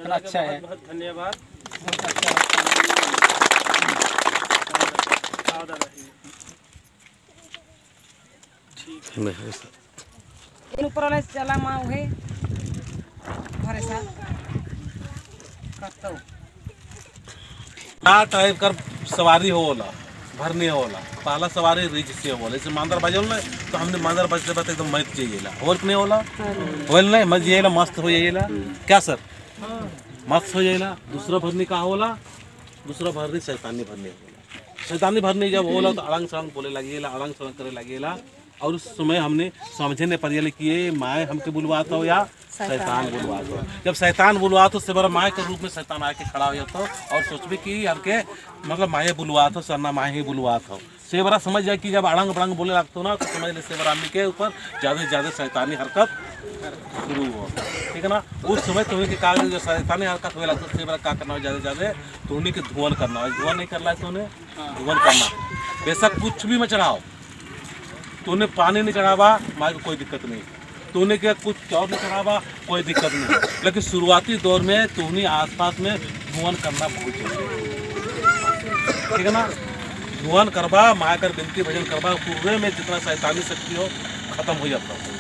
अच्छा है। बहुत धन्यवाद। ऊपर वाले चला माँ उहे घरे सा करतो टाइप कर सवारी होला भरनी होला पहला सवारी रिच से होला जैसे मांदर बजल ना तो हमने मांदर बजते बजते एकदम मत जाइएला होल नहीं होला होल नहीं मत जाइएला मस्त हो जाइएला क्या सर मस्त हो जाइएला। दूसरा भरनी का होला दूसरा भरनी शैतानी भरनी होला। शैतानी भरनी जब होला तो अड़ंग सड़ंग बोले लगिएला अड़ंग सड़ंग करे लगिएला और उस समय हमने समझे नहीं पड़िएला कि ये माए हमके बुलवाता हो या शैतान बुलवाता हो। जब शैतान बुलवाता हो से बड़ा माए के रूप में शैतान आके खड़ा हो जाता हो और सोचबे कि यार के मतलब माए बुलवाता हो सरना माए ही बुलवाता हो। से बड़ा समझ जाए कि जब अड़ंग बड़ंग बोले लगता हो ना तो समझ ले से बड़ा आदमी के ऊपर ज़्यादा से ज़्यादा शैतानी हरकत शुरू हो। ठीक है ना। उस समय तुम्हें के कागज जो शैतानी हरकत हुए लगता है से बड़ा क्या करना हो ज़्यादा से ज़्यादा तो उन्हीं के धुआं करना है। धुआं नहीं करना है तो उन्हें धुआं करना बेशक कुछ भी मत चढ़ाओ तूने पानी नहीं चढ़ावा माँ को कोई दिक्कत नहीं तूने क्या कुछ और नहीं चढ़ावा कोई दिक्कत नहीं लेकिन शुरुआती दौर में तूने आसपास में धुआं करना बहुत जरूरी ठीक है ना। धुआं करवा माँ कर बिनती भजन करवा पूरे में जितना शैतानी शक्ति हो खत्म हो जाता है।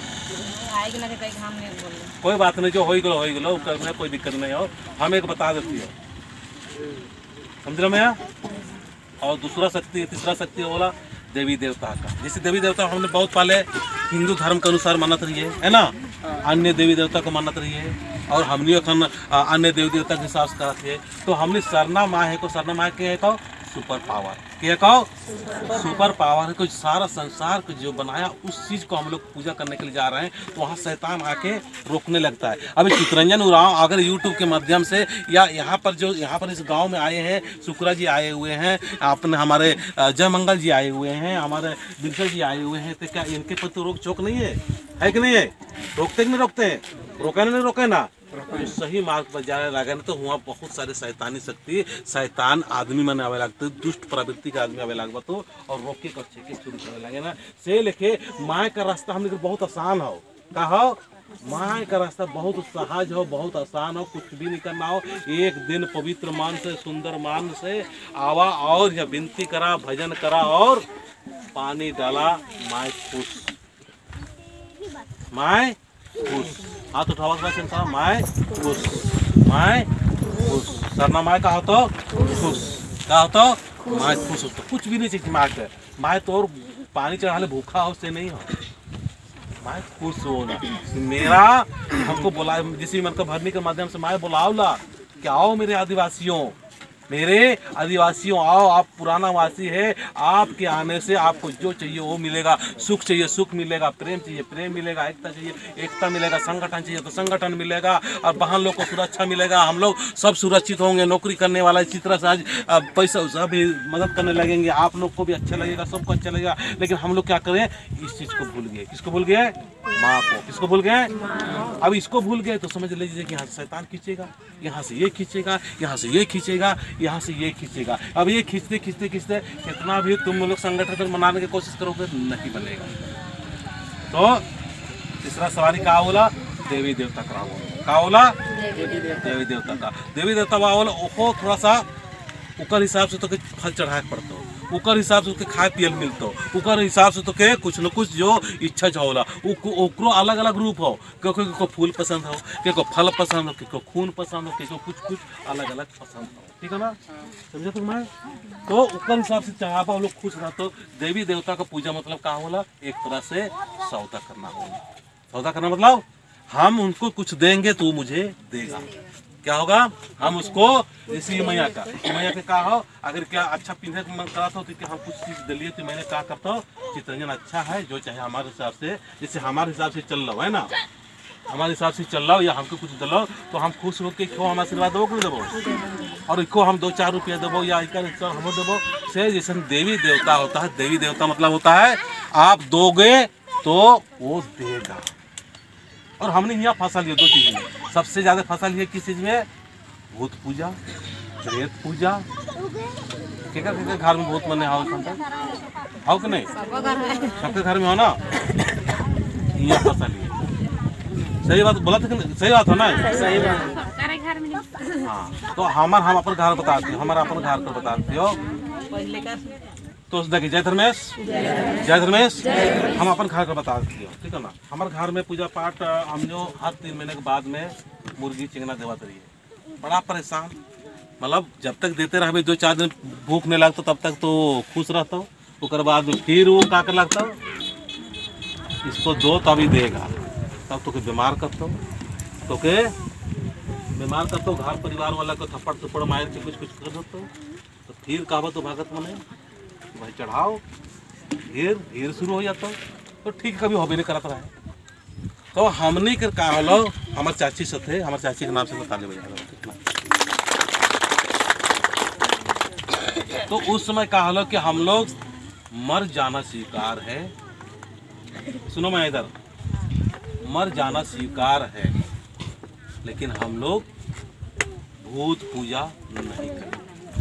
कोई बात नहीं जो हो गलो करने कोई दिक्कत नहीं हो हम एक बता देती हो समझ रहे मैं। और दूसरा शक्ति तीसरा शक्ति बोला देवी देवता का। जैसे देवी देवता हमने बहुत पहले हिंदू धर्म के अनुसार मानत रही है ना। अन्य देवी देवता को मानत रही है और हमने अन्य देवी देवता के हिसाब से करते हैं तो हमने सरना माँ है को सरना माँ के है को सुपर पावर क्या कहो सुपर पावर को सारा संसार को जो बनाया उस चीज़ को हम लोग पूजा करने के लिए जा रहे हैं तो वहाँ शैतान आके रोकने लगता है। अभी चितरंजन उरांव अगर यूट्यूब के माध्यम से या यहाँ पर इस गांव में आए हैं शुक्रा जी आए हुए हैं अपने हमारे जयमंगल जी आए हुए हैं हमारे दिलकर जी आए हुए हैं तो क्या इनके पर तो रोक चोक नहीं है कि नहीं है। रोकते कि नहीं रोकते हैं रोके नहीं रोके ना तो सही मार्ग पर जाने लगे ना तो वहाँ बहुत सारे शैतानी शक्ति शैतान आदमी मन आवे लगते दुष्ट प्रवृत्ति का आदमी आवे लग तो और रोके कर छेके शुरू करने लगे ना से लेके माँ का रास्ता हम लोग बहुत आसान हो का हो माँ का रास्ता बहुत सहज हो बहुत आसान हो कुछ भी नहीं करना हो एक दिन पवित्र मान से सुंदर मान से आवा और या विनती करा भजन करा और पानी डाला माए खुश माए खुश हाथ उठावा माए खुश माए खुश सरना माए का हो तो खुश का हो तो माए खुश हो तो कुछ भी नहीं चाहिए माए के माए तो और पानी चढ़ाने भूखा हो से नहीं हो माए खुश होना मेरा हमको बोला जिस मन का भरनी के माध्यम से माए बुलाओला क्या आओ मेरे आदिवासियों आओ आप पुराना वासी है आपके आने से आपको जो चाहिए वो मिलेगा सुख चाहिए सुख मिलेगा प्रेम चाहिए प्रेम मिलेगा एकता चाहिए एकता मिलेगा संगठन चाहिए तो संगठन मिलेगा और बहन लोग को सुरक्षा मिलेगा हम लोग सब सुरक्षित होंगे नौकरी करने वाला इसी तरह से आज पैसा सभी मदद करने लगेंगे आप लोग को भी अच्छा लगेगा सबको अच्छा लगेगा। लेकिन हम लोग क्या करें इस चीज़ को भूल गए किसको भूल गए माँ को किसको भूल गए अब इसको भूल गए तो समझ लीजिए कि यहाँ से शैतान खींचेगा यहाँ से ये खींचेगा यहाँ से ये खींचेगा यहाँ से ये खींचेगा। अब ये खींचते खींचते खींचते कितना भी तुम लोग संगठन मनाने की कोशिश करोगे नहीं बनेगा। तो तीसरा सवारी का बोला देवी देवता का बोला देवी देवता का देवी देवता बोला वो थोड़ा सा उकर हिसाब से तो फल चढ़ाए पड़ता हो उकर हिसाब से खाए पियल मिलता हो उकर हिसाब से तो के कुछ न कुछ जो इच्छा होला ओकरो अलग अलग रूप हो को फूल पसंद हो के को फल पसंद हो के को खून पसंद हो के को कुछ कुछ अलग अलग पसंद हो ठीक है ना समझे तुम मैं तो उकर हिसाब से चढ़ावा लोग खुश रहते हो। देवी देवता का पूजा मतलब क्या होला एक तरह से सौदा करना होला सौदा करना मतलब हम उनको कुछ देंगे तो मुझे देगा क्या होगा हम उसको जैसे मैया का क्या हो अगर क्या अच्छा पिंधे मन कराता हो तो हम कुछ चीज़ दिलिए तो मैंने क्या करता हूँ चितरंजन अच्छा है जो चाहे हमारे हिसाब से जैसे हमारे हिसाब से चल रहा है ना हमारे हिसाब से चल रहा हो या हमको कुछ दिलो तो हम खुश होकर क्यों हम आशीर्वाद देवो कि देवो और इको हम 2-4 रुपया देवो या हम देवो से जैसे देवी देवता होता है देवी देवता मतलब होता है आप दोगे तो वो देगा। और हमने यहाँ फसल ये 2 चीज़ में सबसे ज़्यादा फसल ये किस चीज़ में भूत पूजा प्रेत पूजा के घर में भूत मने आओ कि नहीं सबके घर में हो ना ये फसल ये सही बात बोला था सही बात हो ना सही बात हाँ तो हम अपन घर बताते हो, हमारा अपन घर पर बताते हो। तो देखिए जय धर्मेश, जय धर्मेश, हम अपन घर का बताते हो, ठीक है ना। हमारे घर में पूजा पाठ हम जो हर 3 महीने के बाद में मुर्गी चिंगना देवत रही है। बड़ा परेशान, मतलब जब तक देते रहे 2-4 दिन भूख नहीं लगता तब तक तो खुश रहता हूँ। उसके बाद फिर वो का कर लगता हूँ, इसको दो तभी देगा, तब तो बीमार करता हूँ, तो के बीमार करता हूँ। घर परिवार वाला को थप्पड़ थप्पड़ मार के कुछ कर देता हूँ। तो फिर कहा तो भागत मने भाई चढ़ाओ, फिर शुरू हो जाता हूँ। तो ठीक कभी हॉबी नहीं करता रहे। तो हमने के का हलो हमारे चाची से थे, हमारे चाची के नाम से ताली बजा। तो उस समय कहा हलो कि हम लोग मर जाना स्वीकार है। सुनो मैं इधर, मर जाना स्वीकार है, लेकिन हम लोग भूत पूजा नहीं करें।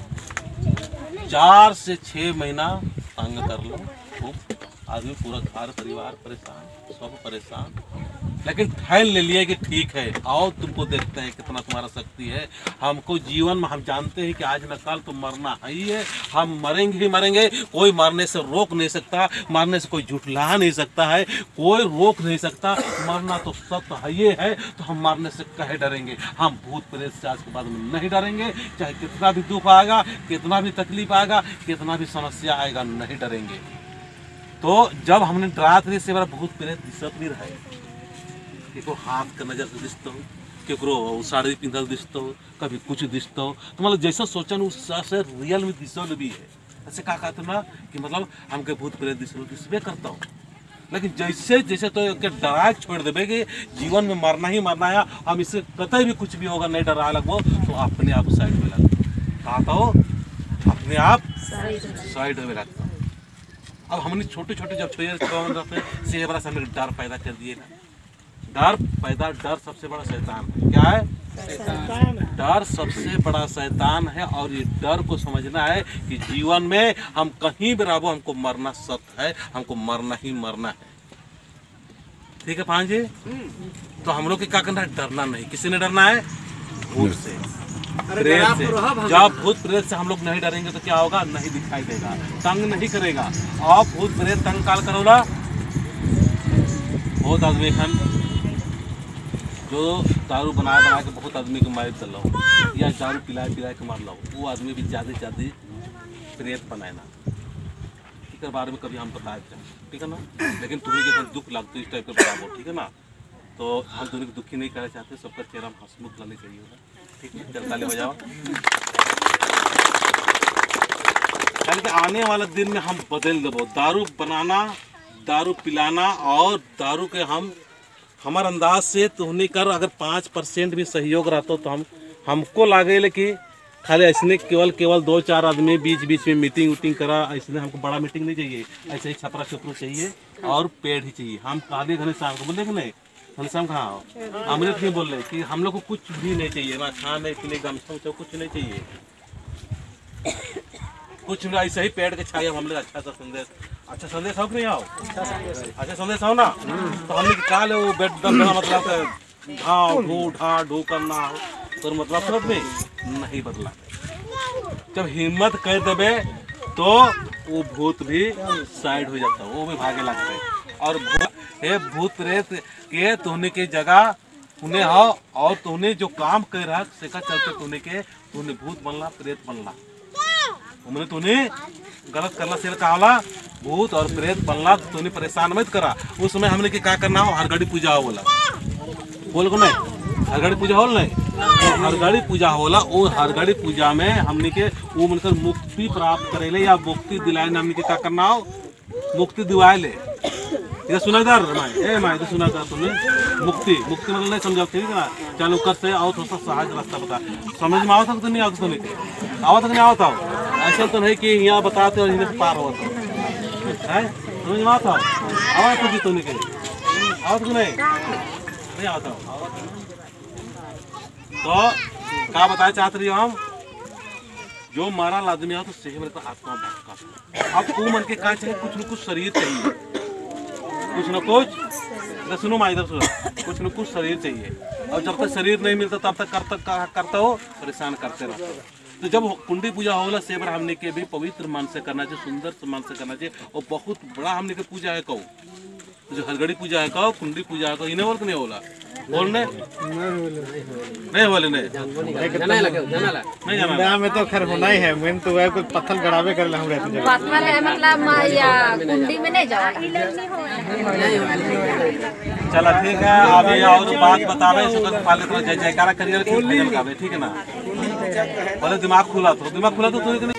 4 से 6 महीना तंग कर लो, आदमी पूरा घर परिवार परेशान, सब परेशान, लेकिन ठान ले लिए कि ठीक है आओ तुमको देखते हैं कितना तुम्हारा शक्ति है। हमको जीवन में हम जानते हैं कि आज न कल तो मरना ही है, हम मरेंगे ही मरेंगे। कोई मरने से रोक नहीं सकता, मरने से कोई झुठला नहीं सकता है, कोई रोक नहीं सकता। मरना तो सत्य है ये है, तो हम मरने से कहे डरेंगे। हम भूत प्रेत से आज के बाद में नहीं डरेंगे, चाहे कितना भी दुख आएगा, कितना भी तकलीफ आएगा, कितना भी समस्या आएगा, नहीं डरेंगे। तो जब हमने डरा थे से भूत प्रेत दिशत नहीं रहे, केको हाथ का नजर से दिखता हो, केकरो साड़ी पिंधल दिखता हो, कभी कुछ दिखता हो। तो मतलब जैसा सोचन उस से रियल में दिशल भी है। ऐसे का कहते ना कि मतलब हमके भूत प्रेत दिशबे करता हूँ, लेकिन जैसे जैसे तो डरा छोड़ देवे कि जीवन में मरना ही मरना है, हम इससे कतई भी कुछ भी होगा नहीं डरा लगभग, तो अपने आप साइड में लगता कहता हो, अपने आप साइड में लगता। अब हमने छोटे छोटे जब छोटे से बड़ा सा डर पैदा कर दिए ना। डर सबसे बड़ा शैतान है। क्या है? डर सबसे बड़ा शैतान है। और ये डर को समझना है कि जीवन में हम कहीं भी रहो, हमको मरना सत्य है, हमको मरना ही मरना है। ठीक है पांच जी? तो हम लोग क्या करना है? डरना नहीं। किसी ने डरना है? भूत से, प्रेत से। जब भूत प्रेत से हम लोग नहीं डरेंगे तो क्या होगा? नहीं दिखाई देगा, तंग नहीं करेगा। और भूत प्रेत तंग काल करोला बहुत आदमी खन जो दारू बना के बहुत आदमी को मार चल रहा हो, या दारू पिलाए के मार लो, वो आदमी भी ज़्यादा से ज़्यादा प्रेत बनाए ना। ठीक है, बारे में कभी हम बताए थे, ठीक है ना। लेकिन तुम्हें के दुख लगता है इस टाइप का बराबर, ठीक है ना। तो हम तुम्हें को दुखी नहीं करना चाहते, सबका चेहरा हंसमुख लाने चाहिए होगा। ठीक है, चल ताली बजाओ। कि आने वाले दिन में हम बदल देवो। दारू बनाना, दारू पिलाना और दारू के हमारे अंदाज से तो होने कर अगर 5% भी सहयोग रहता तो हमको लागे कि खाली ऐसे केवल 2-4 आदमी बीच में मीटिंग उटिंग करा। ऐसे हमको बड़ा मीटिंग नहीं चाहिए, ऐसे ही छपरा छपरू चाहिए और पेड़ ही चाहिए। हम काले घनश्याम को बोले कि नहीं, घनश्याम कहाँ हो? अमृत नहीं बोल रहे कि हम लोग को कुछ भी नहीं चाहिए ना, खाने पीने गमछा कुछ नहीं चाहिए, कुछ नहीं। ऐसे ही पेड़ के छाया हम लोग अच्छा संदेश हो कि नहीं आओ? अच्छा संदेश हो ना। तो हमने कहा ले वो बेड मतलब ढा ढू करना हो तो मतलब समझ में नहीं बदला। जब हिम्मत कर देवे तो वो भूत भी साइड हो जाता है, वो भी भागे लगते हैं। और भूत प्रेत के तुहने के जगह उन्हें हो और तुहने जो काम कर रहा सेका चलते तुहने भूत बनला, प्रेत बनला। उन्हें तूने गलत करना से कहा भूत और प्रेत बनला, तो तूने परेशान मत करा। उस समय हमने क्या करना हो? हरगड़ी पूजा हो बोला, बोल को नहीं हरगड़ी पूजा हो नहीं, तो हरगड़ी पूजा होला। वो हरगड़ी पूजा में हमने के वो मिलकर मुक्ति प्राप्त करेले या मुक्ति दिलाए, हमने के क्या करना हो? मुक्ति दिवाए ले। इधर सुनादार माई इधर सुनादार तुमने मुक्ति मतलब नहीं समझा, ठीक है ना। चलो कर से आओ, थोड़ा सा सहज रास्ता बता, समझ में आवता तो नहीं आवता, तो नहीं आवता नहीं आवता हो। ऐसा तो नहीं कि यहाँ बताते और इन्हें पार होता है, समझ में आता हो? आवाज तो तो नहीं आवत को नहीं आता हो। तो क्या बताया चाहते रही हम? जो मारा आदमी हो तो सही में तो आत्मा भटका। अब तू मन के क्या चाहिए? कुछ न कुछ शरीर चाहिए, कुछ न कुछ इधर सुनो माँ, इधर सुनो। कुछ न कुछ शरीर चाहिए, और जब तक शरीर नहीं मिलता तब तक करते हो, परेशान करते रहते हो। तो जब कुंडी पूजा होगा सेबर हमने के भी पवित्र मन से करना चाहिए, सुंदर मन से करना चाहिए, और बहुत बड़ा हमने के पूजा है कहो, जो हरगड़ी पूजा है कहो, कुंडी पूजा है कहो, इन्हें बोल नहीं होला बोलने नहीं बोले नहीं जाना में तो खैर होना ही है, मेन तो है कुछ पत्थर गड़ावे कर हम रहते हैं पत्थर है मतलब या कुंडी में नहीं जाओ। चला ठीक है। अभी और बात बतावे पहले तो जय जयकारा करिए, ठीक है ना, पहले दिमाग खुला तो